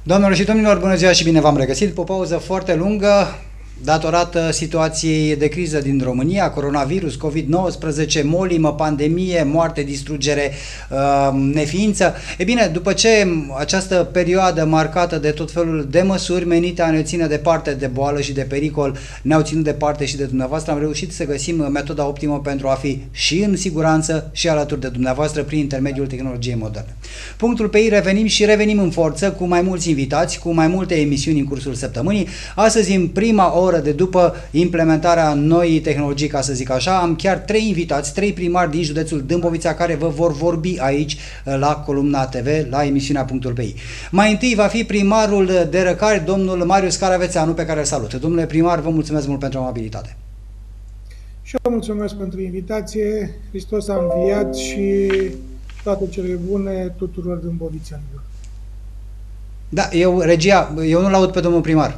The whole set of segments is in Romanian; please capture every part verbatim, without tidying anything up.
Doamnelor și domnilor, bună ziua și bine v-am regăsit după o pauză foarte lungă datorată situației de criză din România, coronavirus, covid nouăsprezece, molimă, pandemie, moarte, distrugere, neființă. E bine, după ce această perioadă marcată de tot felul de măsuri menite a ne ține departe de boală și de pericol ne-au ținut departe și de dumneavoastră, am reușit să găsim metoda optimă pentru a fi și în siguranță și alături de dumneavoastră prin intermediul tehnologiei moderne. Punctul pe ei revenim și revenim în forță cu mai mulți invitați, cu mai multe emisiuni în cursul săptămânii. Astăzi, în prima oră de după implementarea noii tehnologii, ca să zic așa, am chiar trei invitați, trei primari din județul Dâmbovița care vă vor vorbi aici la Columna T V, la emisiunea Punctul pe ei. Mai întâi va fi primarul de Răcari, domnul Marius Caravețeanu, pe care îl salut. Domnule primar, vă mulțumesc mult pentru amabilitate. Și eu mulțumesc pentru invitație. Hristos a înviat și toate cele bune tuturor dâmbovițenilor. Da, eu, regia, eu nu-l aud pe domnul primar.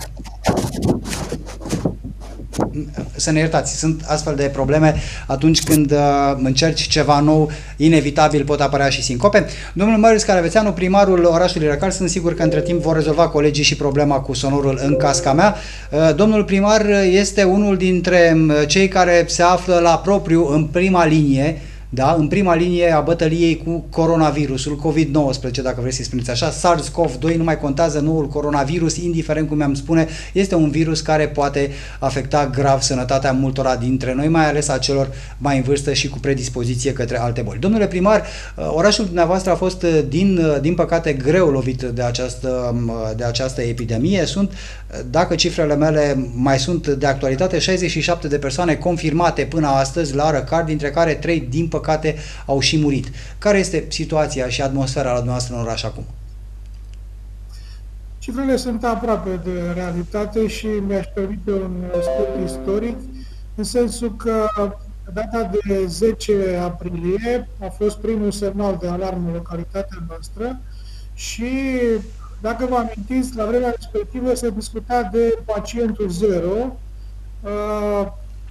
Să ne iertați, sunt astfel de probleme atunci când uh, încerci ceva nou, inevitabil pot apărea și sincope. Domnul Marius Caravețeanu, primarul orașului Răcari, sunt sigur că între timp vor rezolva colegii și problema cu sonorul în casca mea. Uh, domnul primar este unul dintre cei care se află la propriu în prima linie, da, în prima linie a bătăliei cu coronavirusul, covid nouăsprezece, dacă vreți să-i spuneți așa. SARS-CoV doi nu mai contează, noul coronavirus, indiferent cum mi-am spune, este un virus care poate afecta grav sănătatea multora dintre noi, mai ales a celor mai în vârstă și cu predispoziție către alte boli. Domnule primar, orașul dumneavoastră a fost, din, din păcate, greu lovit de această, de această epidemie. Sunt, dacă cifrele mele mai sunt de actualitate, șaizeci și șapte de persoane confirmate până astăzi la Răcari, dintre care trei, din păcate, păcate, au și murit. Care este situația și atmosfera la dumneavoastră în oraș acum? Cifrele sunt aproape de realitate și mi-aș permite un scurt istoric, în sensul că data de zece aprilie a fost primul semnal de alarmă în localitatea noastră și, dacă vă amintiți, la vremea respectivă se discuta de pacientul zero uh,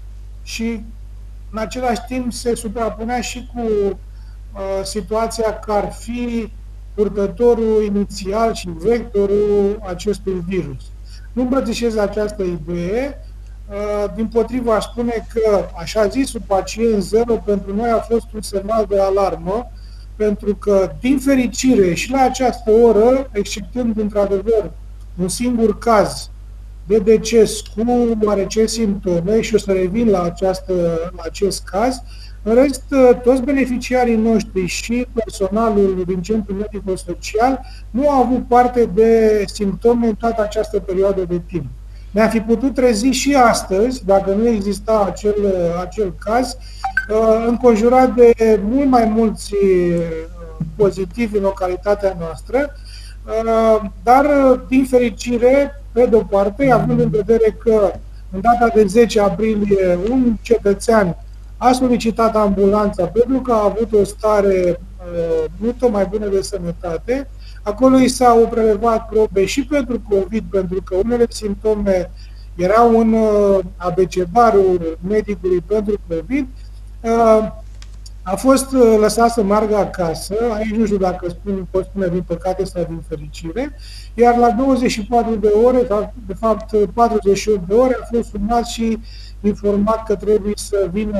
și în același timp se suprapunea și cu uh, situația că ar fi purtătorul inițial și vectorul acestui virus. Nu îmbrățișez această idee, uh, dimpotrivă aș spune că așa zisul pacient zero pentru noi a fost un semnal de alarmă, pentru că, din fericire, și la această oră, exceptând într-adevăr un singur caz de deces cu oarece simptome, și o să revin la, această, la acest caz, în rest, toți beneficiarii noștri și personalul din Centrul Medico-Social nu au avut parte de simptome în toată această perioadă de timp. Ne-am fi putut trezi și astăzi, dacă nu exista acel, acel caz, înconjurat de mult mai mulți pozitivi în localitatea noastră, dar, din fericire, pe de-o parte, având în vedere că în data de zece aprilie un cetățean a solicitat ambulanța pentru că a avut o stare uh, nu tot mai bună de sănătate, acolo i s-au prelevat probe și pentru COVID, pentru că unele simptome erau în uh, abecedarul medicului pentru COVID, uh, a fost lăsat să meargă acasă, aici nu știu dacă spun, pot spune din păcate sau din fericire, iar la douăzeci și patru de ore, de fapt patruzeci și opt de ore, a fost sunat și informat că trebuie să vină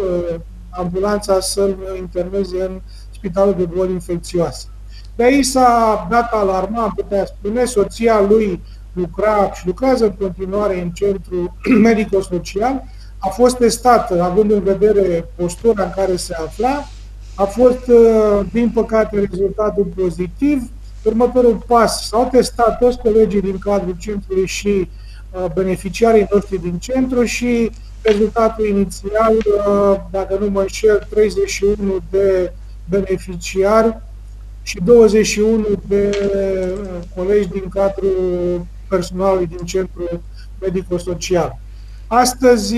ambulanța să-l interneze în spitalul de boli infecțioase. De aici s-a dat alarma, am putea spune, soția lui lucra și lucrează în continuare în centrul medico-social, a fost testată, având în vedere postura în care se afla, a fost, din păcate, rezultatul pozitiv. Următorul pas, s-au testat toți colegii din cadrul centrului și beneficiarii noștri din centru și rezultatul inițial, dacă nu mă înșel, treizeci și unu de beneficiari și douăzeci și unu de colegi din cadrul personalului din centrul medico-social. Astăzi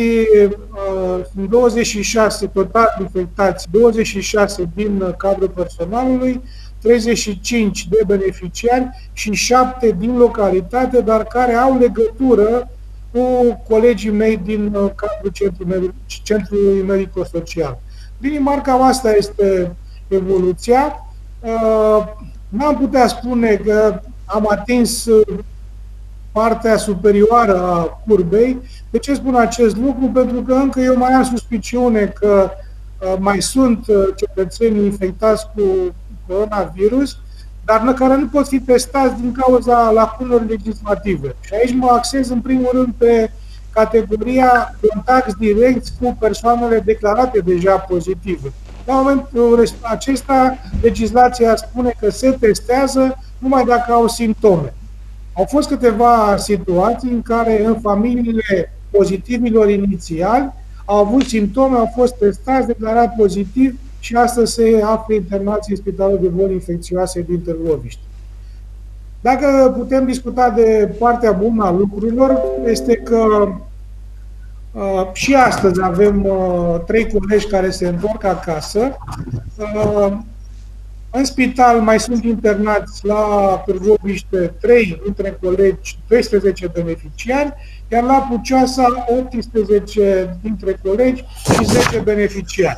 sunt douăzeci și șase total infectați, douăzeci și șase din cadrul personalului, treizeci și cinci de beneficiari și șapte din localitate, dar care au legătură cu colegii mei din cadrul centrului, centrului medico-social. Din marca asta este evoluția. N-am putea spune că am atins partea superioară a curbei. De ce spun acest lucru? Pentru că încă eu mai am suspiciune că mai sunt cetățeni infectați cu coronavirus, dar care nu pot fi testați din cauza lacunelor legislative. Și aici mă axez în primul rând pe categoria contacți direcți cu persoanele declarate deja pozitive. La momentul acesta, legislația spune că se testează numai dacă au simptome. Au fost câteva situații în care în familiile pozitivilor inițiali au avut simptome, au fost testați, declarat pozitiv și astăzi se află internații în Spitalul de Boli Infecțioase din Târgoviște. Dacă putem discuta de partea bună a lucrurilor, este că uh, și astăzi avem uh, trei colegi care se întorc acasă. Uh, în spital mai sunt internați la Târgoviște trei dintre colegi, doisprezece beneficiari, iar la Pucioasa optsprezece dintre colegi și zece beneficiari.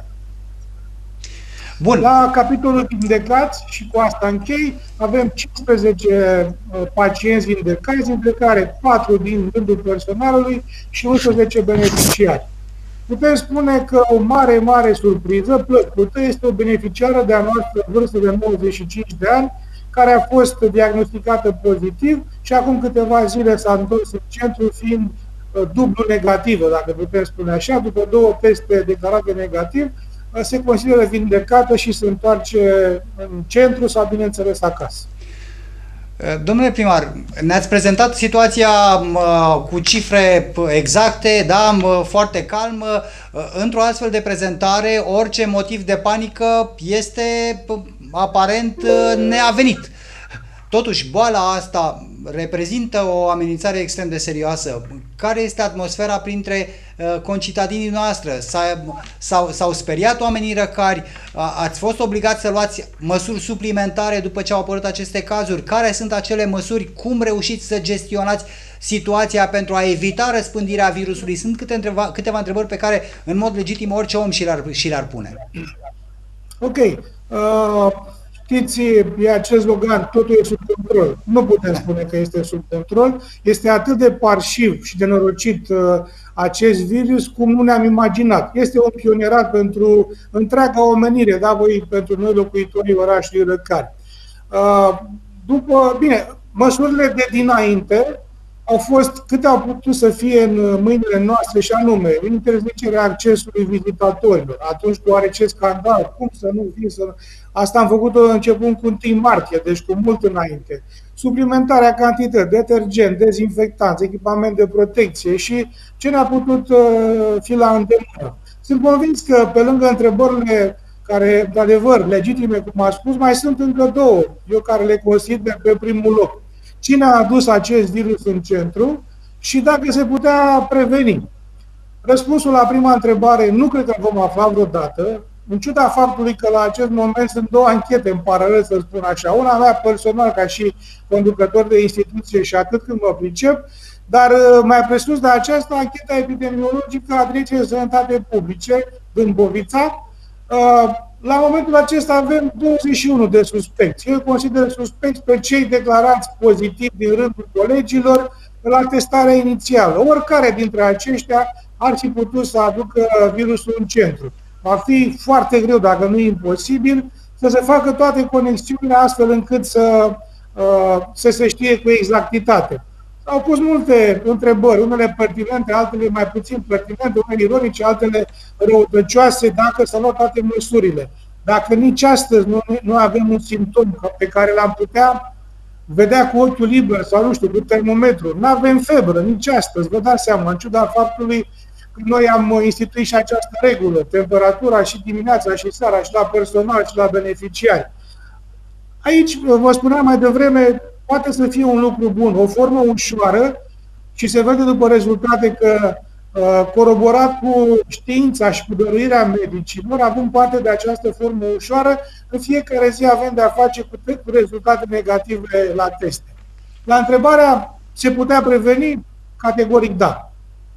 Bun. La capitolul vindecați, și cu asta închei, avem cincisprezece uh, pacienți vindecați, dintre care patru din rândul personalului și unsprezece beneficiari. Putem spune că o mare, mare surpriză plăcută este o beneficiară de-a noastră vârstă de nouăzeci și cinci de ani, care a fost diagnosticată pozitiv și acum câteva zile s-a întors în centru fiind uh, dublu negativă, dacă putem spune așa, după două teste declarate negativ, se consideră vindecată și se întoarce în centru sau, bineînțeles, acasă. Domnule primar, ne-ați prezentat situația cu cifre exacte, da, foarte calm. Într-o astfel de prezentare, orice motiv de panică este aparent neavenit. Totuși, boala asta reprezintă o amenințare extrem de serioasă. Care este atmosfera printre uh, concitadinii noastre? S-au speriat oamenii răcari? Ați fost obligați să luați măsuri suplimentare după ce au apărut aceste cazuri? Care sunt acele măsuri? Cum reușiți să gestionați situația pentru a evita răspândirea virusului? Sunt câte întreba, câteva întrebări pe care, în mod legitim, orice om și le-ar și le-ar pune. Ok. Uh... Știți, e acest slogan, totul e sub control. Nu putem spune că este sub control. Este atât de parșiv și de norocit uh, acest virus cum nu ne-am imaginat. Este un pionierat pentru întreaga omenire, da, voi, pentru noi locuitorii orașului Răcari. Uh, după, bine, măsurile de dinainte au fost câte au putut să fie în mâinile noastre, și anume interzicerea accesului vizitatorilor. Atunci cu oarece scandal, cum să nu fie să... Asta am făcut-o începând cu întâi martie, deci cu mult înainte. Suplimentarea cantități, detergent, dezinfectanți, echipament de protecție și ce ne-a putut uh, fi la îndemână. Sunt convins că pe lângă întrebările care, de adevăr, legitime, cum am spus, mai sunt încă două, eu care le consider pe primul loc. Cine a adus acest virus în centru și dacă se putea preveni? Răspunsul la prima întrebare nu cred că vom afla vreodată, în ciuda faptului că la acest moment sunt două anchete în paralel, să spun așa. Una mea personal ca și conducător de instituție și atât când mă pricep, dar mai presus de aceasta, ancheta epidemiologică a Direcției de Sănătate Publice din Bovița. La momentul acesta avem douăzeci și unu de suspecți. Eu consider suspecți pe cei declarați pozitivi din rândul colegilor la testarea inițială. Oricare dintre aceștia ar fi putut să aducă virusul în centru. Va fi foarte greu, dacă nu imposibil, să se facă toate conexiunile astfel încât să, să se știe cu exactitate. Au pus multe întrebări, unele pertinente, altele mai puțin pertinente, unele ironice, altele răutăcioase, dacă s-au luat toate măsurile. Dacă nici astăzi nu, nu avem un simptom pe care l-am putea vedea cu ochiul liber sau, nu știu, cu termometru, nu avem febră nici astăzi, vă dați seama, în ciuda faptului că noi am instituit și această regulă, temperatura și dimineața și seara și la personal și la beneficiari. Aici, vă spuneam mai devreme, poate să fie un lucru bun, o formă ușoară și se vede după rezultate că, coroborat cu știința și cu dăruirea medicilor, avem parte de această formă ușoară, în fiecare zi avem de a face cu, cu rezultate negative la teste. La întrebarea, se putea preveni? Categoric da.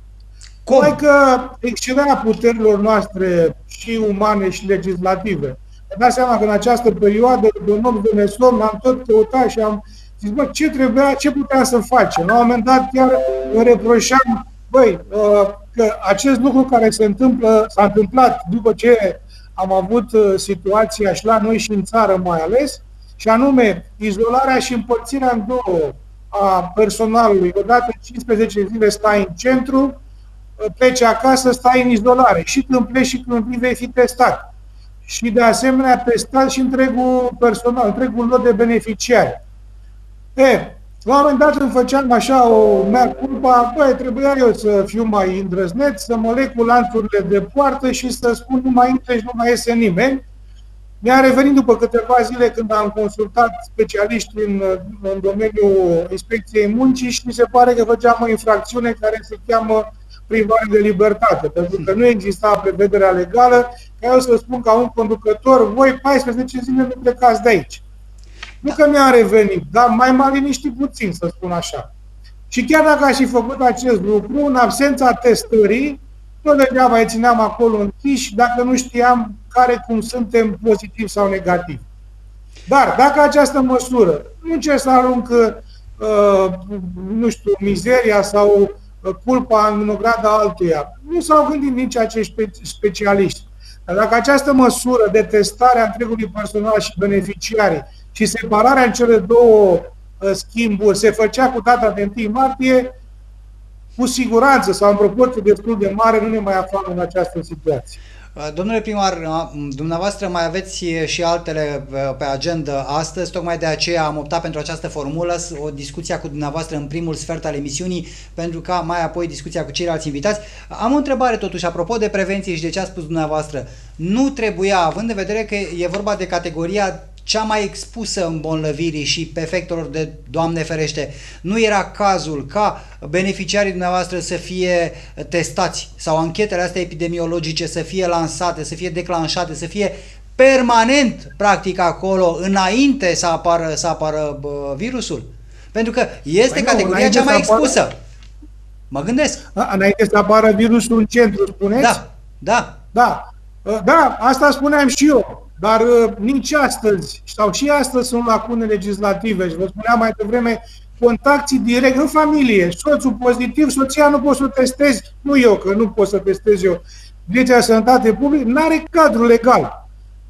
Cum? Că excedarea puterilor noastre și umane și legislative. Vă dați seama că în această perioadă, de nopți de nesom, am tot căutat și am Zic, bă, ce trebuia, ce puteam să facem? La un moment dat chiar îmi reproșeam, băi, că acest lucru care se întâmplă, s-a întâmplat după ce am avut situația și la noi și în țară mai ales, și anume izolarea și împărțirea în două a personalului. Odată cincisprezece zile stai în centru, pleci acasă, stai în izolare. Și când pleci și când vii vei fi testat. Și de asemenea testat și întregul personal, întregul lot de beneficiari. E, la un moment dat îmi făceam așa o mea culpa, băi, trebuia eu să fiu mai îndrăzneț, să mă leg cu lanțurile de poartă și să spun nu mai intre și nu mai iese nimeni. Mi-a revenit după câteva zile când am consultat specialiști în, în domeniul inspecției muncii și mi se pare că făceam o infracțiune care se cheamă privare de libertate, pentru că nu exista prevederea legală ca eu să spun ca un conducător, voi paisprezece zile nu plecați de aici. Nu că mi-a revenit, dar mai m-a liniștit puțin, să spun așa. Și chiar dacă aș fi făcut acest lucru, în absența testării, tot degeaba îi țineam acolo închiși dacă nu știam care cum suntem, pozitiv sau negativ. Dar dacă această măsură nu încerc să arunc, uh, nu știu, mizeria sau uh, culpa în vinograda altuia, nu s-au gândit nici acești specialiști. Dar dacă această măsură de testare a întregului personal și beneficiarii și separarea în cele două uh, schimburi se făcea cu data de întâi martie, cu siguranță sau în proporție destul de mare nu ne mai aflam în această situație. Domnule primar, dumneavoastră mai aveți și altele pe agenda astăzi, tocmai de aceea am optat pentru această formulă, o discuție cu dumneavoastră în primul sfert al emisiunii, pentru ca mai apoi discuția cu ceilalți invitați. Am o întrebare totuși, apropo de prevenție și de ce a spus dumneavoastră. Nu trebuia, având în vedere că e vorba de categoria cea mai expusă îmbolnăvirii și pe efectelor de Doamne ferește, nu era cazul ca beneficiarii dumneavoastră să fie testați sau anchetele astea epidemiologice să fie lansate, să fie declanșate, să fie permanent practic acolo înainte să apară, să apară bă, virusul? Pentru că este păi categoria nu, cea mai expusă. Apară... Mă gândesc. A, înainte să apară virusul în centru, spuneți? Da, da. Da, da, asta spuneam și eu. Dar uh, nici astăzi, sau și astăzi sunt lacune legislative. Și vă spuneam mai devreme, contactii direct în familie. Soțul pozitiv, soția nu poți să o testezi. Nu eu, că nu pot să testez eu. Direcția de Sănătate Publică nu are cadru legal.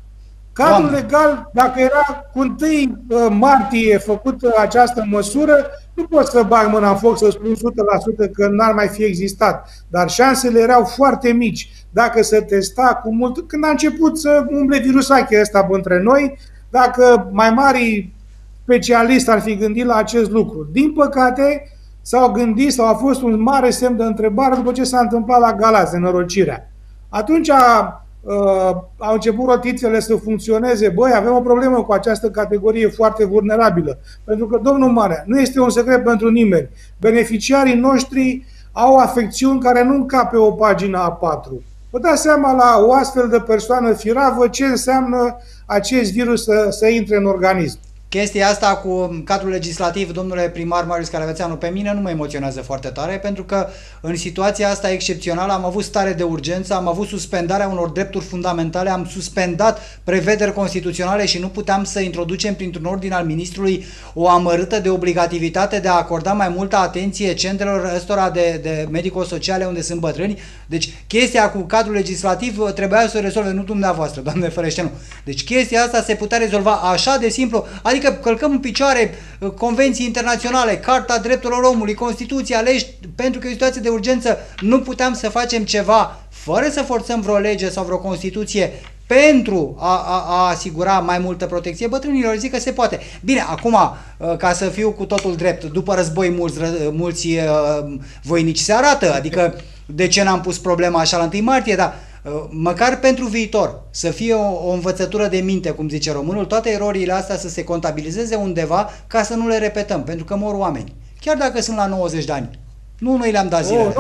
Cadrul Doamne. legal, dacă era cu întâi martie făcută această măsură, nu pot să bag mâna în foc să spun o sută la sută că n-ar mai fi existat. Dar șansele erau foarte mici. Dacă se testa cu mult, când a început să umble virusachii ăsta între noi, dacă mai mari specialiști ar fi gândit la acest lucru. Din păcate, s-au gândit sau a fost un mare semn de întrebare după ce s-a întâmplat la Galați, nenorocirea. Atunci a, uh, au început rotițele să funcționeze. Băi, avem o problemă cu această categorie foarte vulnerabilă. Pentru că, domnul Marea, nu este un secret pentru nimeni. Beneficiarii noștri au afecțiuni care nu încap pe o pagină A patru. Vă dați seama la o astfel de persoană firavă ce înseamnă acest virus să, să intre în organism. Chestia asta cu cadrul legislativ, domnule primar Marius Caravețeanu, pe mine nu mă emoționează foarte tare, pentru că în situația asta excepțională am avut stare de urgență, am avut suspendarea unor drepturi fundamentale, am suspendat prevederi constituționale și nu puteam să introducem printr-un ordin al ministrului o amărâtă de obligativitate de a acorda mai multă atenție centrelor ăstora de, de medico-sociale unde sunt bătrâni. Deci chestia cu cadrul legislativ trebuia să o rezolve, nu dumneavoastră, doamne ferește, nu. Deci chestia asta se putea rezolva așa de simplu, adică Adică călcăm în picioare convenții internaționale, Carta Drepturilor Omului, Constituția, legi, pentru că e o situație de urgență, nu puteam să facem ceva fără să forțăm vreo lege sau vreo Constituție pentru a, a, a asigura mai multă protecție bătrânilor. Zic că se poate. Bine, acum, ca să fiu cu totul drept, după război mulți, mulți voinici se arată, adică de ce n-am pus problema așa la întâi martie, dar măcar pentru viitor, să fie o, o învățătură de minte, cum zice românul, toate erorile astea să se contabilizeze undeva ca să nu le repetăm, pentru că mor oameni. Chiar dacă sunt la nouăzeci de ani. Nu noi le-am dat zilele. Nu, nu.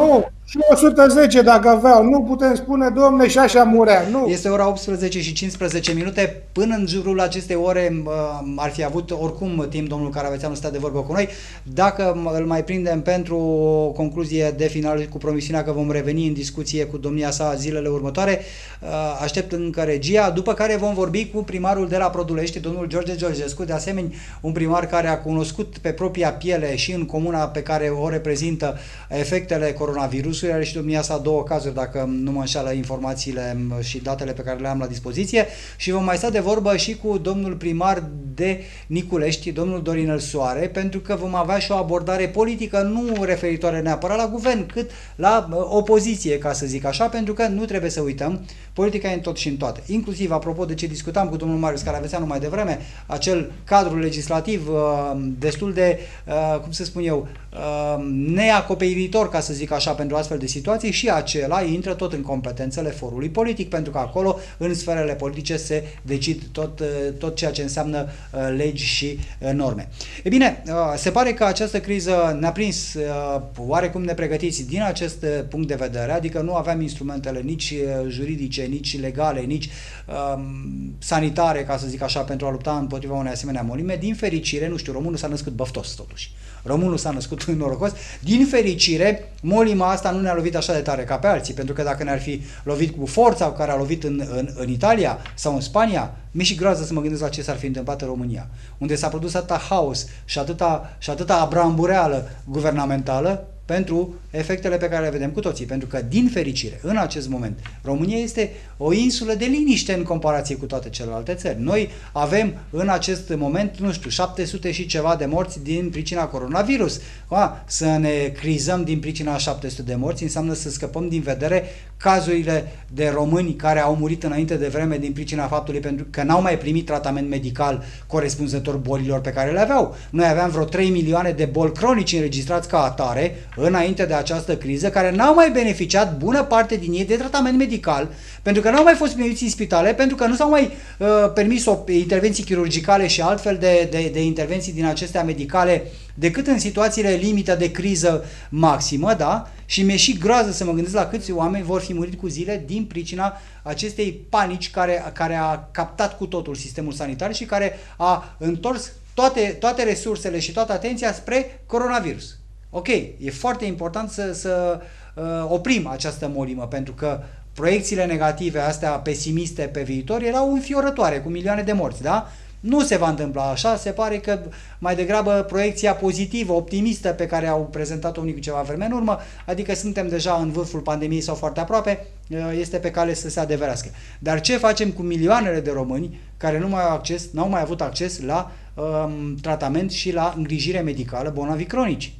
Și o sută zece dacă aveau. Nu putem spune, domne, și așa murea. Nu. Este ora optsprezece și cincisprezece minute. Până în jurul acestei ore ar fi avut oricum timp domnul Caravețeanu stă de vorbă cu noi. Dacă îl mai prindem pentru o concluzie de final cu promisiunea că vom reveni în discuție cu domnia sa zilele următoare, aștept încă regia, după care vom vorbi cu primarul de la Produlești, domnul George Georgescu, de asemenea un primar care a cunoscut pe propria piele și în comuna pe care o reprezintă efectele coronavirusului. Are și domnia sa două cazuri, dacă nu mă înșală informațiile și datele pe care le am la dispoziție, și vom mai sta de vorbă și cu domnul primar de Niculești, domnul Dorinel Soare, pentru că vom avea și o abordare politică nu referitoare neapărat la guvern, cât la opoziție, ca să zic așa, pentru că nu trebuie să uităm, politica e în tot și în toate. Inclusiv, apropo de ce discutam cu domnul Marius Caravețeanu mai devreme, acel cadru legislativ uh, destul de, uh, cum să spun eu, uh, neacoperitor, ca să zic așa, pentru astfel de situații, și acela intră tot în competențele forului politic, pentru că acolo, în sferele politice, se decid tot, uh, tot ceea ce înseamnă uh, legi și uh, norme. E bine, uh, se pare că această criză ne-a prins uh, oarecum nepregătiți din acest uh, punct de vedere, adică nu aveam instrumentele nici uh, juridice, nici legale, nici uh, sanitare, ca să zic așa, pentru a lupta împotriva unei asemenea molime. Din fericire, nu știu, românul s-a născut băftos totuși. Românul s-a născut norocos. Din fericire, molima asta nu ne-a lovit așa de tare ca pe alții, pentru că dacă ne-ar fi lovit cu forța cu care a lovit în, în, în Italia sau în Spania, mi-e și groază să mă gândesc la ce s-ar fi întâmplat în România, unde s-a produs atâta haos și atâta, și atâta abrambureală guvernamentală pentru efectele pe care le vedem cu toții. Pentru că, din fericire, în acest moment, România este o insulă de liniște în comparație cu toate celelalte țări. Noi avem în acest moment, nu știu, șapte sute și ceva de morți din pricina coronavirus. A, să ne crizăm din pricina șapte sute de morți înseamnă să scăpăm din vedere cazurile de români care au murit înainte de vreme din pricina faptului pentru că n-au mai primit tratament medical corespunzător bolilor pe care le aveau. Noi aveam vreo trei milioane de boli cronici înregistrați ca atare înainte de această criză, care n-au mai beneficiat bună parte din ei de tratament medical, pentru că n-au mai fost primiți în spitale, pentru că nu s-au mai uh, permis o, intervenții chirurgicale și altfel de, de, de intervenții din acestea medicale decât în situațiile limită de criză maximă, da? Și mi-e și groază să mă gândesc la câți oameni vor fi murit cu zile din pricina acestei panici care, care a captat cu totul sistemul sanitar și care a întors toate, toate resursele și toată atenția spre coronavirus. Ok, e foarte important să, să uh, oprim această molimă, pentru că proiecțiile negative, astea pesimiste pe viitor, erau înfiorătoare, cu milioane de morți, da? Nu se va întâmpla așa, se pare că mai degrabă proiecția pozitivă, optimistă pe care au prezentat-o unii cu ceva vreme în urmă, adică suntem deja în vârful pandemiei sau foarte aproape, este pe cale să se adeverească. Dar ce facem cu milioanele de români care nu mai au acces, n-au mai avut acces la um, tratament și la îngrijire medicală bolnavi cronici?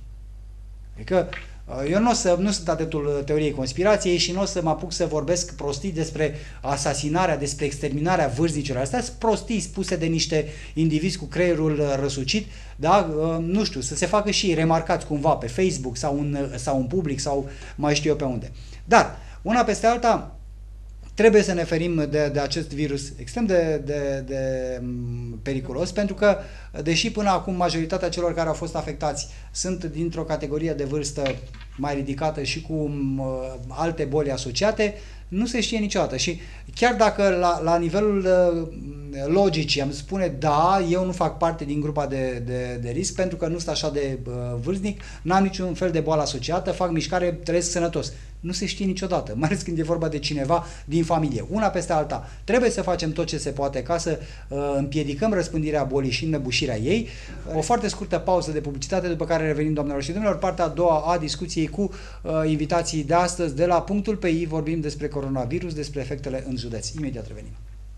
Adică eu nu, o să, nu sunt adeptul teoriei conspirației și nu o să mă apuc să vorbesc prostii despre asasinarea, despre exterminarea vârstnicilor. Astea sunt prostii spuse de niște indivizi cu creierul răsucit, da? Nu știu, să se facă și remarcați cumva pe Facebook sau în, sau în public sau mai știu eu pe unde. Dar, una peste alta, trebuie să ne ferim de, de acest virus extrem de, de, de periculos, pentru că, deși până acum majoritatea celor care au fost afectați sunt dintr-o categorie de vârstă mai ridicată și cu uh, alte boli asociate, nu se știe niciodată. Și chiar dacă la, la nivelul uh, logicii am spune, da, eu nu fac parte din grupa de, de, de risc pentru că nu sunt așa de uh, vârstnic, n-am niciun fel de boală asociată, fac mișcare, trăiesc sănătos. Nu se știe niciodată, mai ales când e vorba de cineva din familie. Una peste alta, trebuie să facem tot ce se poate ca să uh, împiedicăm răspândirea bolii și înnăbușirea ei. O foarte scurtă pauză de publicitate, după care revenim, doamnelor și domnilor, partea a doua a discuției cu uh, invitații de astăzi. De la Punctul P I vorbim despre coronavirus, despre efectele în județ. Imediat revenim.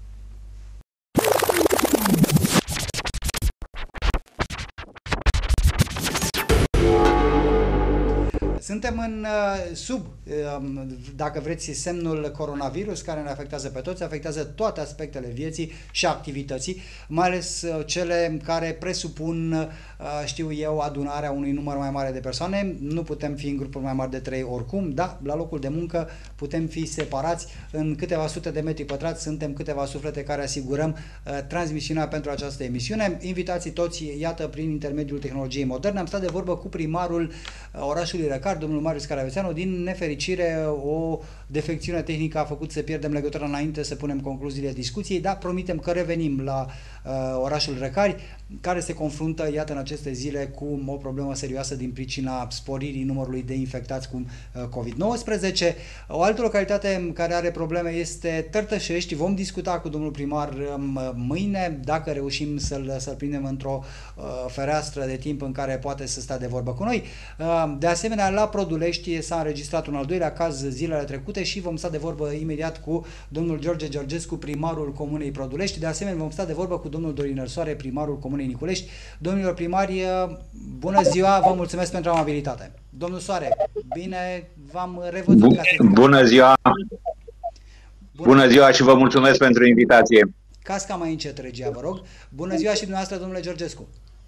Suntem în sub, dacă vreți, semnul coronavirus care ne afectează pe toți, afectează toate aspectele vieții și activității, mai ales cele care presupun, știu eu, adunarea unui număr mai mare de persoane. Nu putem fi în grupuri mai mari de trei oricum, da, la locul de muncă putem fi separați în câteva sute de metri pătrați, suntem câteva suflete care asigurăm transmisiunea pentru această emisiune. Invitații toți, iată, prin intermediul tehnologiei moderne. Am stat de vorbă cu primarul orașului Răcar, primar, domnul Marius Caravețeanu. Din nefericire, o defecțiune tehnică a făcut să pierdem legătura înainte să punem concluziile discuției, dar promitem că revenim la uh, orașul Răcari, care se confruntă, iată, în aceste zile cu o problemă serioasă din pricina sporirii numărului de infectați cu uh, covid nouăsprezece. O altă localitate care are probleme este Tărtășești. Vom discuta cu domnul primar um, mâine, dacă reușim să-l, să-l prindem într-o uh, fereastră de timp în care poate să stea de vorbă cu noi. Uh, de asemenea, la Produlești s-a înregistrat un al doilea caz zilele trecute și vom sta de vorbă imediat cu domnul George Georgescu, primarul Comunei Produlești. De asemenea, vom sta de vorbă cu domnul Dorin Nărsoare, primarul Comunei Niculești. Domnilor primari, bună ziua, vă mulțumesc pentru amabilitate. Domnul Soare, bine v-am revăzut. Ca să bună ziua! Bună. Bună ziua și vă mulțumesc pentru invitație. Casca mai încet, regia, vă rog. Bună ziua și dumneavoastră, domnule Georgescu.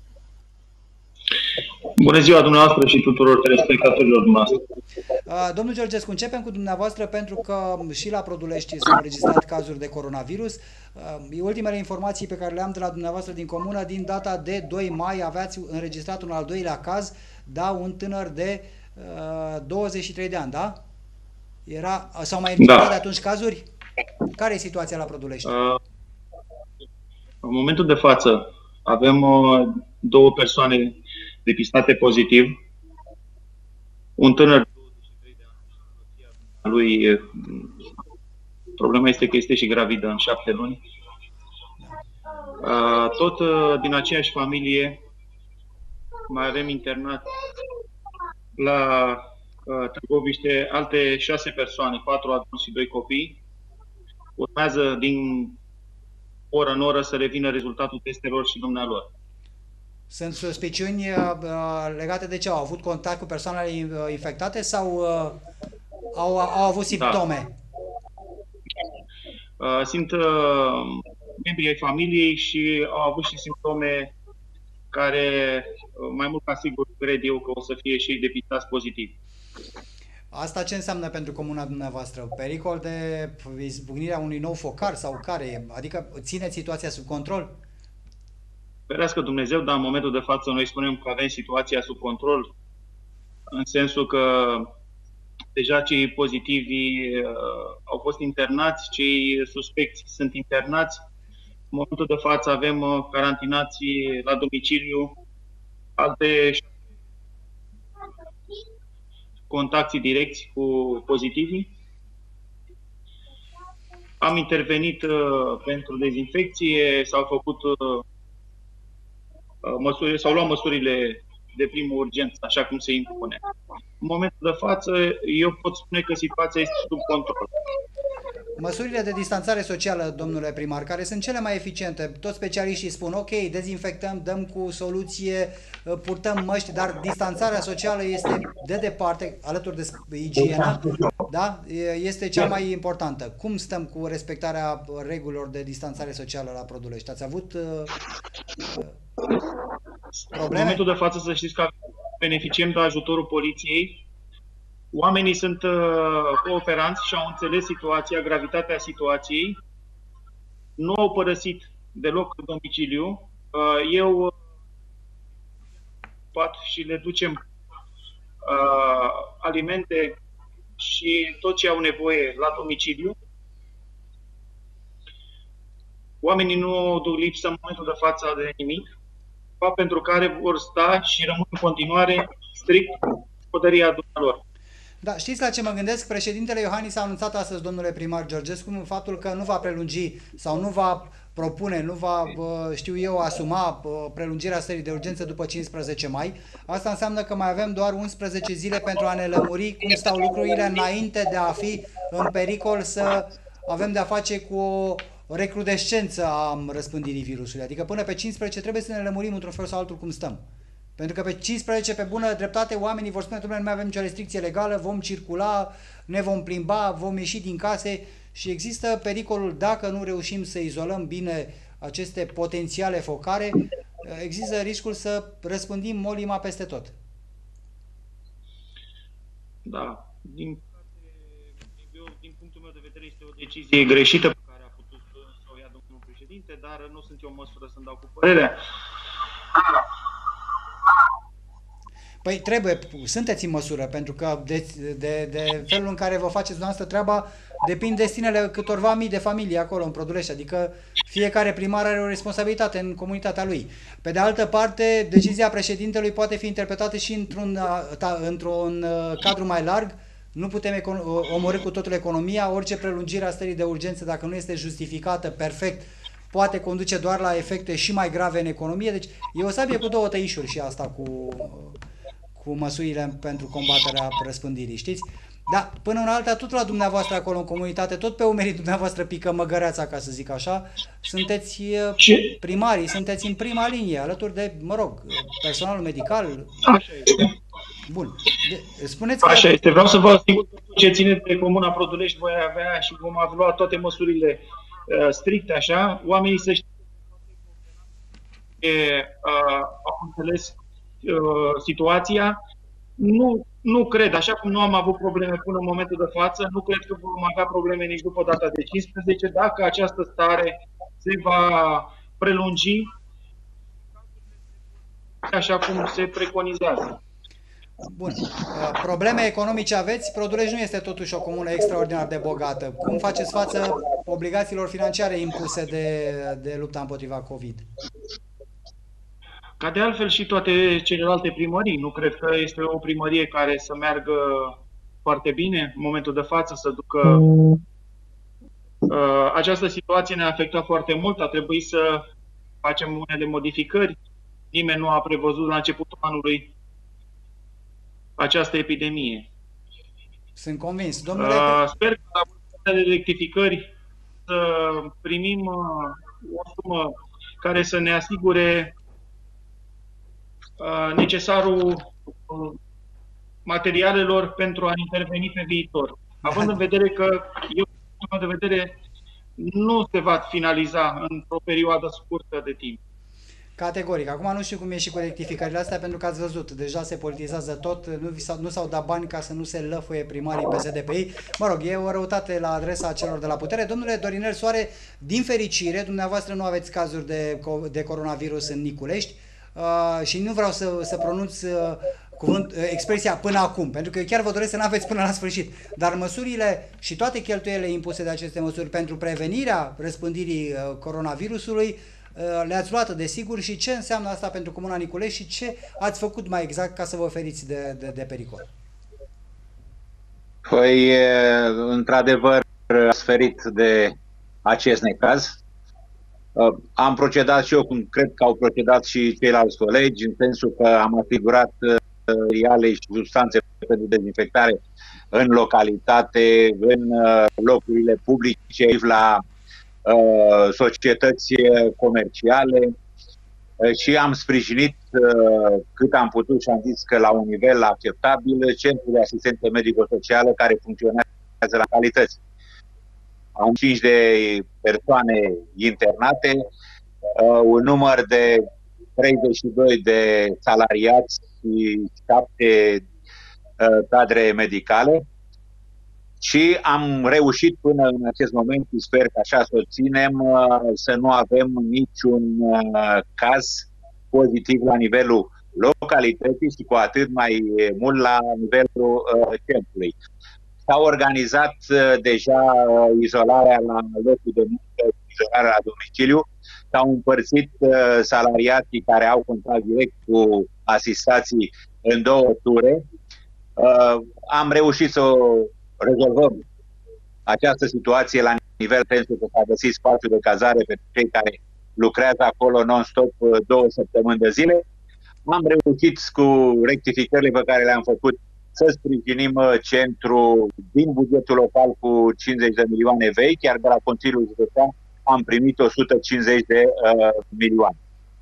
Bună ziua dumneavoastră și tuturor telespectatorilor dumneavoastră. Domnul Georgescu, începem cu dumneavoastră pentru că și la Produlești s-au înregistrat cazuri de coronavirus. Ultimele informații pe care le am de la dumneavoastră din comună, din data de doi mai aveați înregistrat un al doilea caz, da, un tânăr de uh, douăzeci și trei de ani, da? Era, s-au mai înregistrat da. de atunci cazuri? Care e situația la Produlești? Uh, în momentul de față avem uh, două persoane depistate pozitiv. Un tânăr de douăzeci și trei de ani, lui, problema este că este și gravidă în șapte luni. Tot din aceeași familie mai avem internat la Târgoviște alte șase persoane, patru adulți și doi copii. Urmează din oră în oră să revină rezultatul testelor și dumnealor. Sunt suspiciuni uh, legate de ce? Au avut contact cu persoanele infectate sau uh, au, au avut simptome? Da. Uh, sunt uh, membrii ai familiei și au avut și simptome care, uh, mai mult ca sigur, cred eu că o să fie și depistați pozitiv. Asta ce înseamnă pentru comuna dumneavoastră? Pericol de izbucnirea unui nou focar sau care e? Adică țineți situația sub control? Ferească Dumnezeu, dar în momentul de față noi spunem că avem situația sub control, în sensul că deja cei pozitivi uh, au fost internați, cei suspecți sunt internați. În momentul de față avem uh, carantinații la domiciliu, alte contacti direcți cu pozitivii. Am intervenit uh, pentru dezinfecție, s-au făcut uh, măsuri, s-au luat măsurile de primă urgență, așa cum se impune. În momentul de față, eu pot spune că situația este sub control. Măsurile de distanțare socială, domnule primar, care sunt cele mai eficiente, toți specialiștii spun, ok, dezinfectăm, dăm cu soluție, purtăm măști, dar distanțarea socială este de departe, alături de igiena, da? Este cea mai importantă. Cum stăm cu respectarea regulilor de distanțare socială la Produlești? Ați avut uh, probleme? În momentul de față să știți că beneficiem de ajutorul poliției. Oamenii sunt uh, cooperanți și au înțeles situația, gravitatea situației. Nu au părăsit deloc domiciliu. Uh, eu uh, pat și le ducem uh, alimente și tot ce au nevoie la domiciliu. Oamenii nu duc lipsă în momentul de față de nimic, fapt pentru care vor sta și rămân în continuare strict gospodăria dumnealor. Da, știți la ce mă gândesc? Președintele Iohannis a anunțat astăzi, domnule primar Georgescu, faptul că nu va prelungi sau nu va propune, nu va, știu eu, asuma prelungirea stării de urgență după cincisprezece mai. Asta înseamnă că mai avem doar unsprezece zile pentru a ne lămuri cum stau lucrurile înainte de a fi în pericol să avem de a face cu o recrudescență a răspândirii virusului. Adică până pe cincisprezece trebuie să ne lămurim într-un fel sau altul cum stăm. Pentru că pe cincisprezece, pe bună dreptate, oamenii vor spune, domnule, nu mai avem nicio restricție legală, vom circula, ne vom plimba, vom ieși din case și există pericolul, dacă nu reușim să izolăm bine aceste potențiale focare, există riscul să răspândim molima peste tot. Da, din, din punctul meu de vedere este o decizie greșită pe care a putut să o ia domnul președinte, dar nu sunt eu în măsură să-mi dau cu părerea. Păi trebuie, sunteți în măsură, pentru că de, de, de felul în care vă faceți dumneavoastră treaba depind destinele câtorva mii de familii acolo în Produlești, adică fiecare primar are o responsabilitate în comunitatea lui. Pe de altă parte, decizia președintelui poate fi interpretată și într-un, într-un cadru mai larg. Nu putem omorî cu totul economia, orice prelungire a stării de urgență, dacă nu este justificată perfect, poate conduce doar la efecte și mai grave în economie. Deci e o sabie cu două tăișuri și asta cu, cu măsurile pentru combaterea răspândirii, știți? Dar până în alta, tot la dumneavoastră acolo în comunitate, tot pe umerii dumneavoastră pică măgăreața, ca să zic așa, sunteți primarii, sunteți în prima linie, alături de, mă rog, personalul medical. Așa este. Bun. De, spuneți Așa că... este. Vreau să vă asigur că ce ține de Comuna Produlești voi avea și vom lua toate măsurile uh, stricte, așa, oamenii să știe uh, au înțeles uh, situația. Nu, nu cred, așa cum nu am avut probleme până în momentul de față, nu cred că vom avea probleme nici după data de cincisprezece, dacă această stare se va prelungi așa cum se preconizează. Bun. Probleme economice aveți? Produlești nu este totuși o comună extraordinar de bogată. Cum faceți față obligațiilor financiare impuse de, de lupta împotriva COVID? Ca de altfel și toate celelalte primării. Nu cred că este o primărie care să meargă foarte bine în momentul de față, să ducă... Uh, această situație ne-a afectat foarte mult, a trebuit să facem unele modificări. Nimeni nu a prevăzut la începutul anului această epidemie. Sunt convins. Domnule... Uh, sper că la următoarele rectificări să primim uh, o sumă care să ne asigure uh, necesarul uh, materialelor pentru a interveni pe viitor. Având în vedere că, eu, de vedere, nu se va finaliza într-o perioadă scurtă de timp. Categoric. Acum nu știu cum e și cu rectificările astea, pentru că ați văzut, deja se politizează tot, nu, nu s-au dat bani ca să nu se lăfăie primarii P S D pe ei. Mă rog, e o răutate la adresa celor de la putere. Domnule Dorinel Soare, din fericire, dumneavoastră nu aveți cazuri de, de coronavirus în Niculești uh, și nu vreau să, să pronunț uh, cuvânt, uh, expresia până acum, pentru că chiar vă doresc să nu aveți până la sfârșit. Dar măsurile și toate cheltuielile impuse de aceste măsuri pentru prevenirea răspândirii uh, coronavirusului le-ați luat, desigur, și ce înseamnă asta pentru Comuna Niculești și ce ați făcut mai exact ca să vă feriți de, de, de pericol? Păi, într-adevăr, ați ferit de acest necaz. Am procedat și eu, cum cred că au procedat și ceilalți colegi, în sensul că am asigurat materiale și substanțe pentru dezinfectare în localitate, în locurile publice, la societăți comerciale și am sprijinit cât am putut și am zis că la un nivel acceptabil centrul de asistență medico-socială care funcționează la localități. Am cinci de persoane internate, un număr de treizeci și doi de salariați și șapte cadre medicale. Și am reușit până în acest moment, și sper că așa să o ținem, să nu avem niciun caz pozitiv la nivelul localității și cu atât mai mult la nivelul centrului. S-a organizat deja izolarea la locul de muncă, izolarea la domiciliu, s-au împărțit salariații care au contact direct cu asistații în două ture. Am reușit să rezolvăm această situație la nivel, pentru că s-a găsit spațiu de cazare pentru cei care lucrează acolo non-stop două săptămâni de zile. Am reușit cu rectificările pe care le-am făcut să sprijinim centrul din bugetul local cu cincizeci de milioane vechi, chiar de la Consiliul Județean am primit o sută cincizeci de uh, milioane.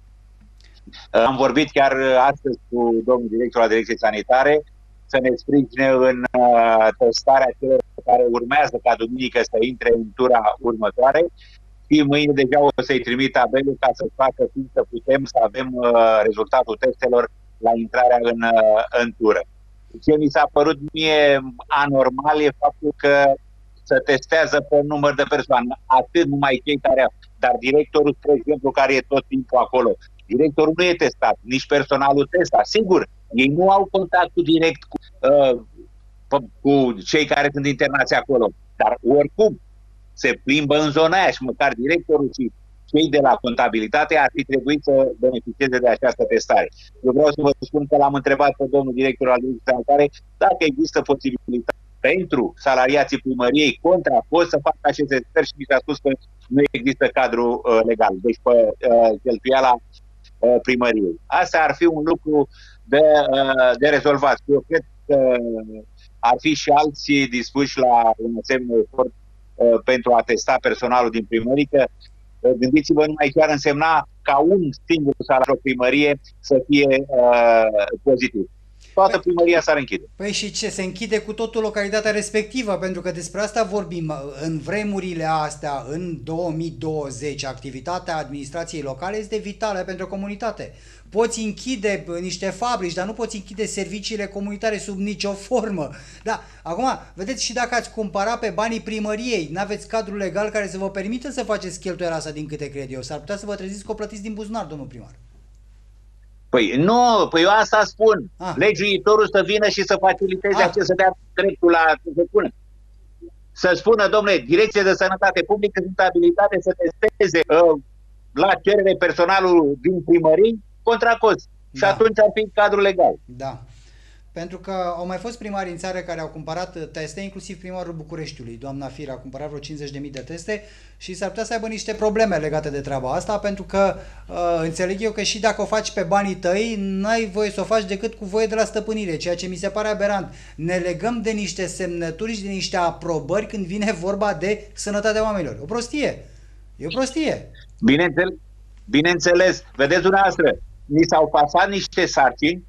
Uh, am vorbit chiar astăzi cu domnul director al Direcției Sanitare să ne sprijine în uh, testarea celor care urmează ca duminică să intre în tura următoare și mâine deja o să-i trimit tabelul ca să facă timp să putem să avem uh, rezultatul testelor la intrarea în, uh, în tură. Ce mi s-a părut mie anormal e faptul că se testează pe un număr de persoane, atât numai cei care au, dar directorul, spre exemplu, care e tot timpul acolo, directorul nu e testat, nici personalul testat. Sigur, Ei nu au contactul direct cu, uh, cu cei care sunt internați acolo, dar oricum se plimbă în zona aia și măcar directorul și cei de la contabilitate ar fi trebuit să beneficieze de această testare. Eu vreau să vă spun că l-am întrebat pe domnul director al Direcției Sanitare dacă există posibilitate pentru salariații primăriei contra post să facă aceste testări și mi s-a spus că nu există cadru uh, legal, deci pe uh, cheltuiala uh, primăriei. Asta ar fi un lucru de, uh, de rezolvat. Eu cred că ar fi și alții dispuși la un asemenea efort uh, pentru a testa personalul din primărie, că gândiți-vă, numai chiar însemna ca un singur salariu primărie să fie uh, pozitiv. Toată primăria s-ar închide. Păi și ce? Se închide cu totul localitatea respectivă, pentru că despre asta vorbim. În vremurile astea, în două mii douăzeci, activitatea administrației locale este vitală pentru comunitate. Poți închide niște fabrici, dar nu poți închide serviciile comunitare sub nicio formă. Da, acum, vedeți, și dacă ați cumpăra pe banii primăriei, n-aveți cadru legal care să vă permită să faceți cheltuiala asta, din câte cred eu. S-ar putea să vă treziți că o plătiți din buzunar, domnul primar. Păi nu, păi eu asta spun. Ah. Legiuitorul să vină și să faciliteze Ah. acest, să dea dreptul la să spună. Să spună, domnule, Direcția de Sănătate Publică sunt abilitate să testeze uh, la cerere personalul din primării contra cost. Și Da. atunci ar fi cadrul legal. Da. Pentru că au mai fost primari în țară care au cumpărat teste, inclusiv primarul Bucureștiului, doamna Fir, a cumpărat vreo cincizeci de mii de teste și s-ar putea să aibă niște probleme legate de treaba asta, pentru că uh, înțeleg eu că și dacă o faci pe banii tăi, n-ai voie să o faci decât cu voie de la stăpânire, ceea ce mi se pare aberant. Ne legăm de niște semnături și de niște aprobări când vine vorba de sănătatea oamenilor. O prostie. E o prostie. Bineînțeles, bineînțeles, vedeți dumneavoastră, ni s-au pasat niște sarcini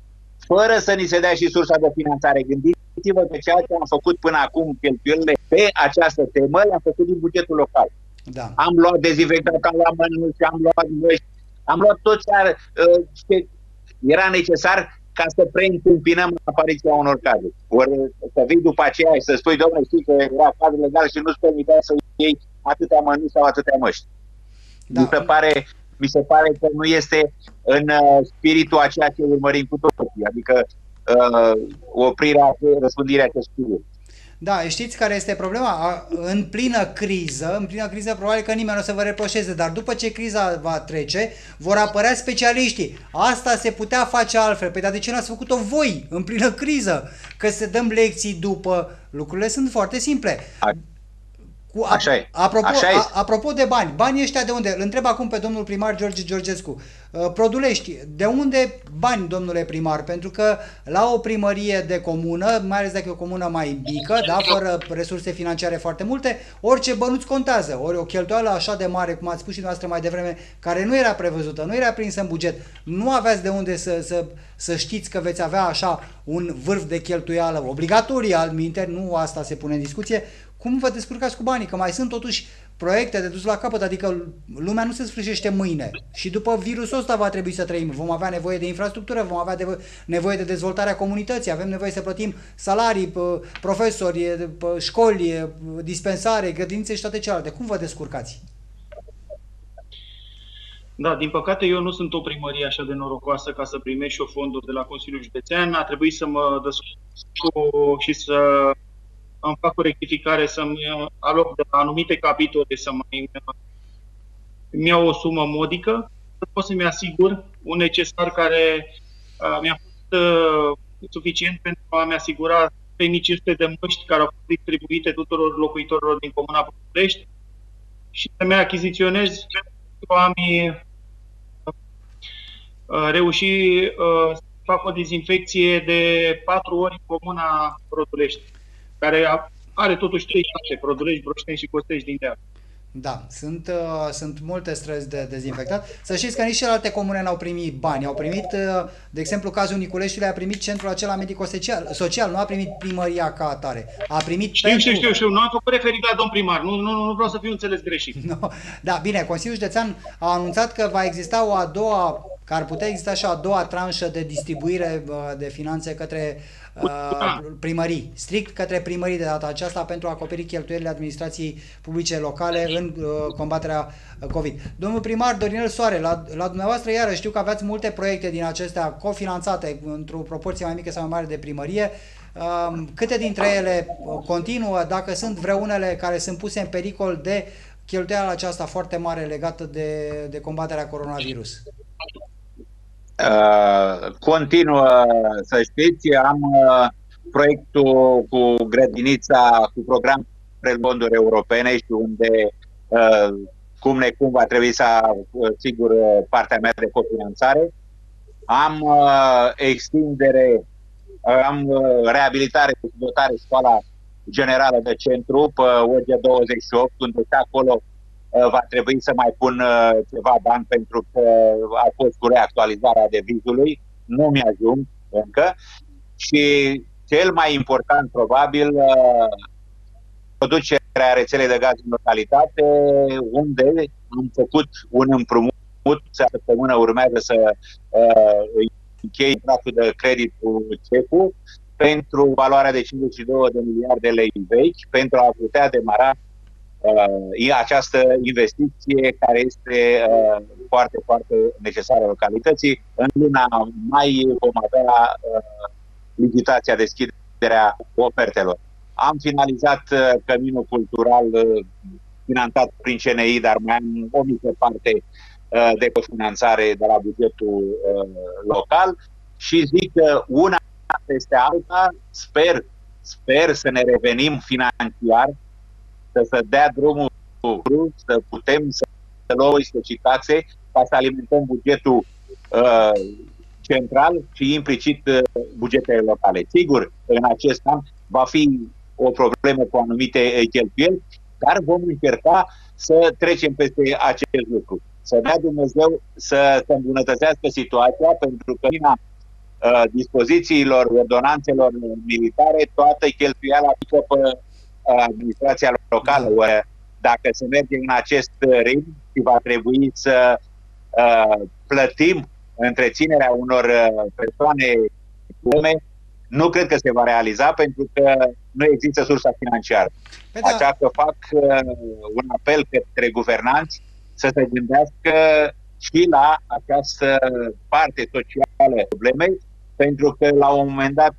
fără să ni se dea și sursa de finanțare. Gândiți-vă că ceea ce am făcut până acum, cheltuielile pe această temă, le-am făcut din bugetul local. Da. Am luat dezinfectant, am luat mănuși, am luat măști, am luat tot ce, ar, ce era necesar ca să preîntâmpinăm apariția unor cazuri. Ori să vii după aceea și să spui, domnule, știi că era cadru legal și nu-ți permitea să iei atâtea mănuși sau atâtea măști. Da. Mi se pare... Mi se pare că nu este în uh, spiritul a ceea ce urmărim cu toții, adică uh, oprirea, răspândirea acestui virus. Da, știți care este problema? În plină criză, în plină criză probabil că nimeni nu o să vă reproșeze, dar după ce criza va trece, vor apărea specialiștii. Asta se putea face altfel. Păi dar de ce n-ați făcut-o voi în plină criză? Că să dăm lecții după. Lucrurile sunt foarte simple. A Cu, Așa e. Apropo, Așa e. a, apropo de bani, banii ăștia de unde? Îl întreb acum pe domnul primar George Georgescu. Uh, Produlești, de unde bani, domnule primar? Pentru că la o primărie de comună, mai ales dacă e o comună mai mică, da, fără resurse financiare foarte multe, orice bănuț contează. Ori o cheltuială așa de mare, cum ați spus și dumneavoastră mai devreme, care nu era prevăzută, nu era prinsă în buget, nu aveați de unde să, să, să știți că veți avea așa un vârf de cheltuială obligatorie, altminteri, nu asta se pune în discuție. Cum vă descurcați cu banii? Că mai sunt totuși proiecte de dus la capăt, adică lumea nu se sfârșește mâine și după virusul ăsta va trebui să trăim. Vom avea nevoie de infrastructură, vom avea de, nevoie de dezvoltarea comunității, avem nevoie să plătim salarii, profesori, școli, dispensare, grădinițe și toate celelalte. Cum vă descurcați? Da, din păcate eu nu sunt o primărie așa de norocoasă ca să primești și o fonduri de la Consiliul Județean. A trebuit să mă descurc și să îmi fac o rectificare, să-mi aloc de la anumite capitole, să mai îmi iau o sumă modică, să pot să-mi asigur un necesar care uh, mi-a fost uh, suficient pentru a-mi asigura trei mii cinci sute de măști care au fost distribuite tuturor locuitorilor din Comuna Ploiești și să-mi achiziționez pentru a-mi uh, reuși uh, să fac o dezinfecție de patru ori în Comuna Rodulești, care are totuși trei sate, Produlești, Broșteni și Costești din Deal. Da, sunt, uh, sunt multe străzi de dezinfectat. Să știți că nici celelalte comune n-au primit bani. Au primit, uh, de exemplu, cazul Niculeștiului a primit centrul acela medico-social, social, nu a primit primăria ca atare. A primit știu, pentru... știu, știu, știu, nu am făcut referire la domn primar, nu, nu, nu vreau să fiu înțeles greșit. No. Da, bine, Consiliul Județean a anunțat că va exista o a doua, că ar putea exista și a doua tranșă de distribuire uh, de finanțe către uh, primării, strict către primării de data aceasta pentru a acoperi cheltuielile administrației publice locale în uh, combaterea COVID. Domnul primar Dorinel Soare, la, la dumneavoastră iară știu că aveați multe proiecte din acestea cofinanțate într-o proporție mai mică sau mai mare de primărie. Uh, câte dintre ele continuă, dacă sunt vreunele care sunt puse în pericol de cheltuiala aceasta foarte mare legată de, de combaterea coronavirus? Uh, continuă, să știți, am uh, proiectul cu grădinița, cu program de fonduri europene și unde uh, cum necum va trebui să uh, sigur partea mea de cofinanțare. Am uh, extindere, uh, am uh, reabilitare și dotare școala generală de centru pe O G douăzeci și opt, unde și acolo va trebui să mai pun ceva bani pentru că a fost cu reactualizarea devizului, nu mi-ajung încă. Și cel mai important, probabil, producerea rețelei de gaz în localitate, unde am făcut un împrumut, săptămână urmează să uh, închei contractul de credit cu C E C U pentru valoarea de cincizeci și două de miliarde de lei vechi, pentru a putea demara Uh, această investiție care este uh, foarte, foarte necesară localității. În luna mai vom avea uh, licitația, deschiderea ofertelor. Am finalizat uh, căminul cultural uh, finanțat prin C N I, dar mai am o mică parte uh, de cofinanțare de la bugetul uh, local și zic că una peste alta sper, sper să ne revenim financiar, să dea drumul, să putem să luăm niște taxe ca să alimentăm bugetul uh, central și implicit uh, bugetele locale. Sigur, în acest an va fi o problemă cu anumite cheltuieli, dar vom încerca să trecem peste acest lucru. Să dea Dumnezeu să se îmbunătățească situația, pentru că prin uh, dispozițiilor, ordonanțelor militare, toată cheltuiala pică pe administrația locală. Oare dacă se merge în acest ritm și va trebui să uh, plătim întreținerea unor uh, persoane lume, nu cred că se va realiza, pentru că nu există sursa financiară. Pe da. Așa că fac uh, un apel către guvernanți să se gândească și la această parte socială problemei, pentru că la un moment dat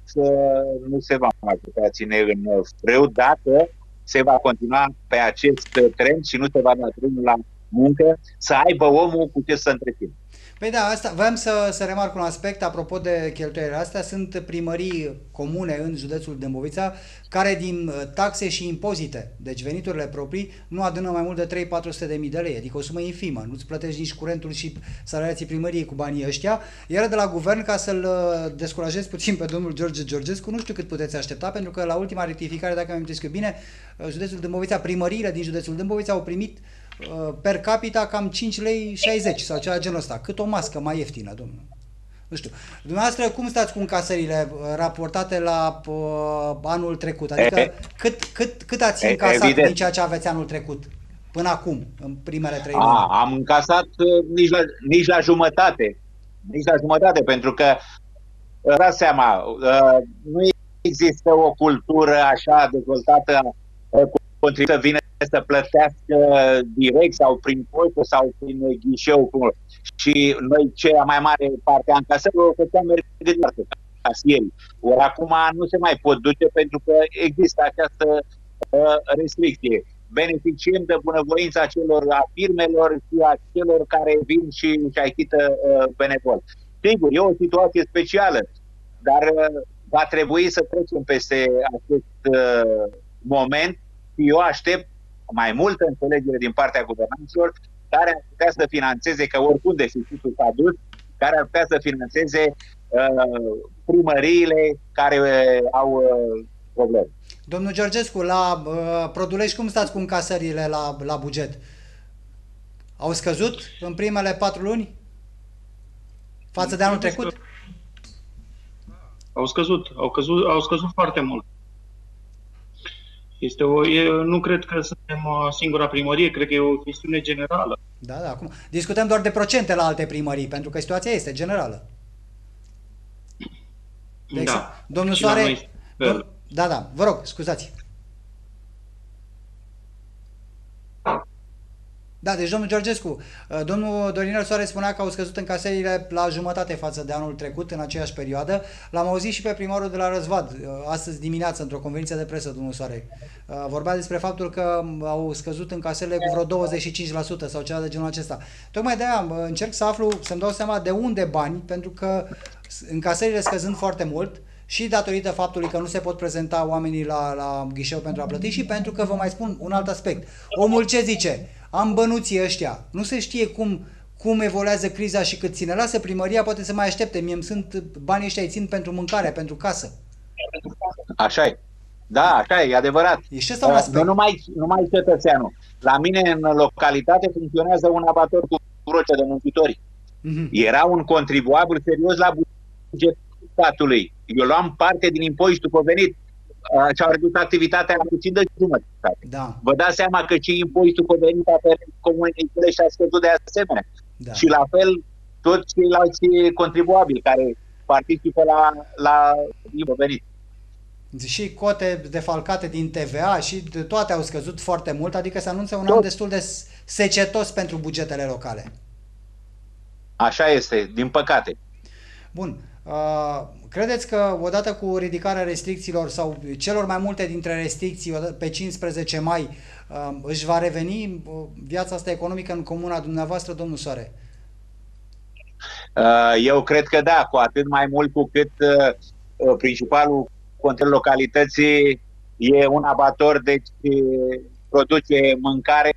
nu se va mai putea ține în frâu dacă se va continua pe acest trend și nu se va da drumul la muncă, să aibă omul cu ce să întrețină. Păi da, asta, vreau să, să remarc un aspect apropo de cheltuielile astea. Sunt primării comune în județul Dâmbovița care din taxe și impozite, deci veniturile proprii, nu adună mai mult de trei patru sute de mii de lei, adică o sumă infimă. Nu-ți plătești nici curentul și salariații primăriei cu banii ăștia. Iar de la guvern, ca să-l descurajez puțin pe domnul George Georgescu, nu știu cât puteți aștepta, pentru că la ultima rectificare, dacă mi-am amintesc eu bine, județul Dâmbovița, primăriile din județul Dâmbovița au primit per capita cam cinci lei șaizeci sau ceva genul ăsta. Cât o mască mai ieftină, domnul. Nu știu. Dumneavoastră, cum stați cu încasările raportate la uh, anul trecut? Adică e, cât, cât, cât ați încasat evident din ceea ce aveți anul trecut? Până acum, în primele trei luni? A, am încasat uh, nici, la, nici la jumătate. Nici la jumătate, pentru că uh, dați seama, uh, nu există o cultură așa dezvoltată uh, cu să vină să plătească direct sau prin poștă sau prin ghișeu. Și noi, cea mai mare parte a încasărilor, o făceam mergând la casieri. Ori acum nu se mai pot duce pentru că există această uh, restricție. Beneficiem de bunăvoința celor a firmelor și a celor care vin și își achită uh, benevol. Sigur, e o situație specială, dar uh, va trebui să trecem peste acest uh, moment. Eu aștept mai multă înțelegere din partea guvernanților care ar putea să finanțeze, că oricum deficitul s-a dus, care ar putea să finanțeze uh, primăriile care uh, au uh, probleme. Domnul Georgescu, la uh, Produlești, cum stați cu încasările la, la buget? Au scăzut în primele patru luni față de anul trecut? Au scăzut, au scăzut, au scăzut foarte mult. Este o, e, nu cred că suntem singura primărie, cred că e o chestiune generală. Da, da, acum discutăm doar de procente la alte primării, pentru că situația este generală. De Da. Domnul Și la Soare, noi, dom da, da, vă rog, scuzați. Da, deci domnul Georgescu, domnul Dorinel Soare spunea că au scăzut încasările la jumătate față de anul trecut, în aceeași perioadă. L-am auzit și pe primarul de la Răzvad, astăzi dimineață, într-o conferință de presă, domnul Soare. Vorbea despre faptul că au scăzut încasările cu vreo douăzeci și cinci la sută sau ceva de genul acesta. Tocmai de-aia încerc să aflu, să-mi dau seama de unde bani, pentru că încasările scăzând foarte mult, și datorită faptului că nu se pot prezenta oamenii la, la ghișeu pentru a plăti și pentru că, vă mai spun un alt aspect. Omul ce zice? Am bănuții ăștia. Nu se știe cum, cum evoluează criza și cât ține. Lasă primăria, poate să mai aștepte. Mie îmi sunt banii ăștia, îi țin pentru mâncare, pentru casă. Așa e. Da, așa e, e adevărat. E și ăsta un aspect. Nu numai, numai cetățeanul. La mine în localitate funcționează un abator cu roce de muncitori. Mm-hmm. Era un contribuabil serios la bugetul statului. Eu luam parte din impozitul pe venit. Și-au redus activitatea la puțin de jumătate. Da. Vă dați seama că și impozitul pe venit a comunitățile și-a scăzut de asemenea. Da. Și la fel toți ceilalți contribuabili care participă la, la venit. Și cote defalcate din T V A și toate au scăzut foarte mult, adică se anunță un Tot. an destul de secetos pentru bugetele locale. Așa este, din păcate. Bun. Uh, credeți că odată cu ridicarea restricțiilor sau celor mai multe dintre restricții pe cincisprezece mai uh, își va reveni uh, viața asta economică în comuna dumneavoastră, domnul Soare? Uh, eu cred că da, cu atât mai mult cu cât uh, principalul control localității e un abator, deci produce mâncare,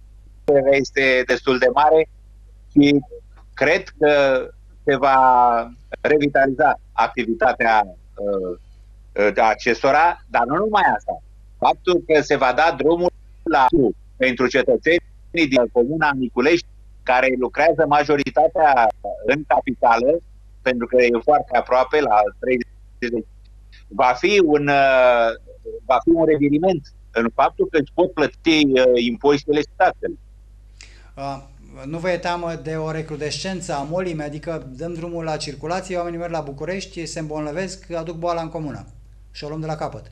este destul de mare și cred că se va revitaliza activitatea uh, acestora, dar nu numai asta. Faptul că se va da drumul la pentru cetățenii din comuna Niculești, care lucrează majoritatea în capitală, pentru că e foarte aproape, la treizeci de va fi un, uh, va fi un reviriment în faptul că își pot plăti uh, impozitele și taxele. Uh. Nu vă e teamă de o recrudescență a molime, adică dăm drumul la circulație, oamenii merg la București, se îmbolnăvesc, aduc boala în comună și o luăm de la capăt?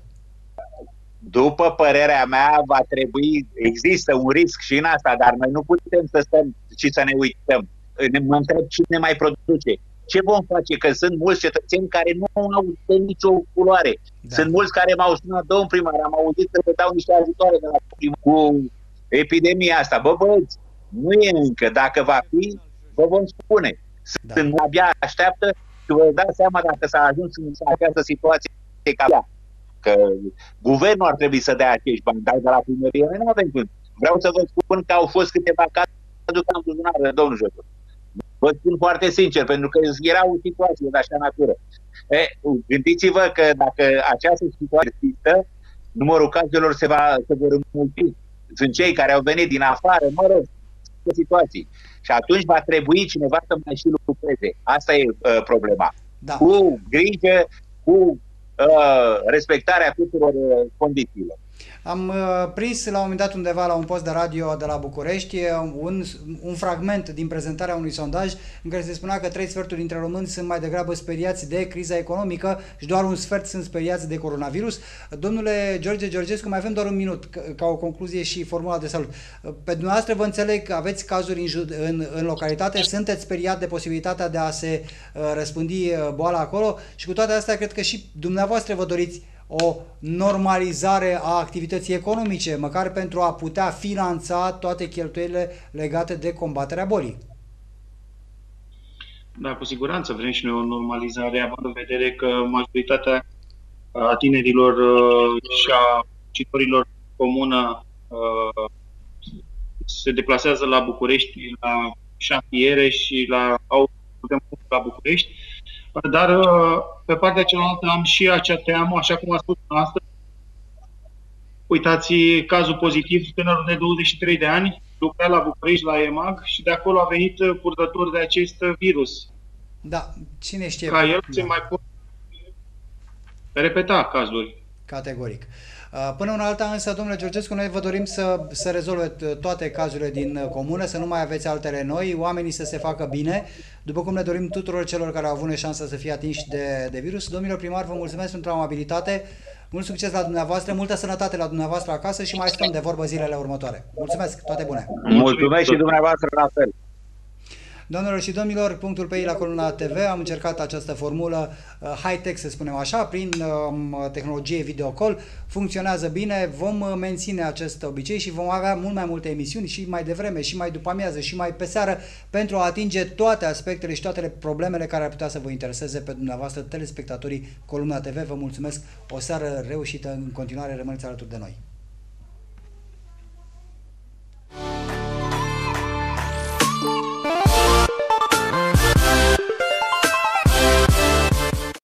După părerea mea, va trebui, există un risc și în asta, dar noi nu putem să stăm și să ne uităm. Ne mă întreb cine mai produce. Ce vom face? Că sunt mulți cetățeni care nu au de nicio culoare. Da. Sunt mulți care m-au sunat, domn primar, am auzit că vă dau niște ajutoare de la primar cu epidemia asta. Bă, băieți, nu e încă. Dacă va fi, vă vom spune. Sunt da. Abia așteaptă și vă dați seama dacă s-a ajuns în această situație ca ea. Că guvernul ar trebui să dea acești bani, dar de la primărie noi nu avem când. Vreau să vă spun că au fost câteva cazuri în buzunare, domnul Josu. Vă spun foarte sincer, pentru că era o situație de așa natură. E, gândiți-vă că dacă această situație există, numărul cazurilor se, va, se vor înmulți. Sunt cei care au venit din afară, mă rog, situații. Și atunci va trebui cineva să mai și lucreze. Asta e uh, problema. Da. Cu grijă, cu uh, respectarea tuturor uh, condițiilor. Am uh, prins la un moment dat undeva la un post de radio de la București un, un fragment din prezentarea unui sondaj în care se spunea că trei sferturi dintre români sunt mai degrabă speriați de criza economică și doar un sfert sunt speriați de coronavirus. Domnule George Georgescu, mai avem doar un minut ca, ca o concluzie și formula de salut. Pe dumneavoastră vă înțeleg că aveți cazuri în, în, în localitate, sunteți speriat de posibilitatea de a se uh, răspândi uh, boala acolo și cu toate astea cred că și dumneavoastră vă doriți o normalizare a activității economice, măcar pentru a putea finanța toate cheltuielile legate de combaterea bolii. Da, cu siguranță vrem și noi o normalizare, având în vedere că majoritatea a tinerilor și a citorilor comună se deplasează la București, la șantiere și la au la București. Dar pe partea cealaltă am și acea teamă, așa cum a spus astăzi. Uitați cazul pozitiv, tânărul de douăzeci și trei de ani, lucra la București, la EMAG și de acolo a venit purtător de acest virus. Da, cine știe. Ca el da. se mai pot repeta cazuri. Categoric. Până una alta însă, domnule Georgescu, noi vă dorim să, să rezolve toate cazurile din comună, să nu mai aveți altele noi, oamenii să se facă bine, după cum ne dorim tuturor celor care au avut șansa să fie atinși de, de virus. Domnilor primar, vă mulțumesc pentru amabilitate, mult succes la dumneavoastră, multă sănătate la dumneavoastră acasă și mai stăm de vorbă zilele următoare. Mulțumesc, toate bune! Mulțumesc și dumneavoastră la fel! Doamnelor și domnilor, punctul pe ei la Columna T V, am încercat această formulă uh, high-tech, să spunem așa, prin uh, tehnologie video-call, funcționează bine, vom uh, menține acest obicei și vom avea mult mai multe emisiuni și mai devreme, și mai după amiază, și mai pe seară, pentru a atinge toate aspectele și toate problemele care ar putea să vă intereseze pe dumneavoastră, telespectatorii Columna T V. Vă mulțumesc, o seară reușită, în continuare rămâneți alături de noi.